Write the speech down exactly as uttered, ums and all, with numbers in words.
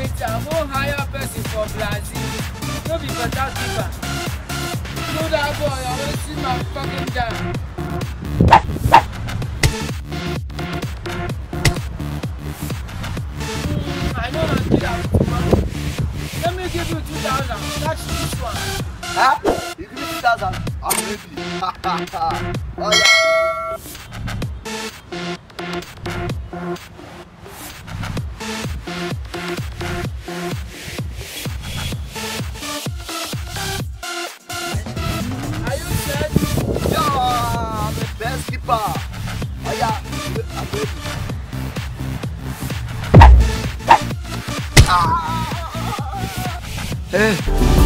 Peter, go hire person for Brazil. No be better keeper. No that boy, I will see my fucking down. Mm, I know not do that. Let me give you two thousand. That's this one. Huh? You give me two thousand. I'm ready. Oh yeah. Are you set? Yeah, I'm the best keeper. Oh yeah, I'm ready. Ah. Hey.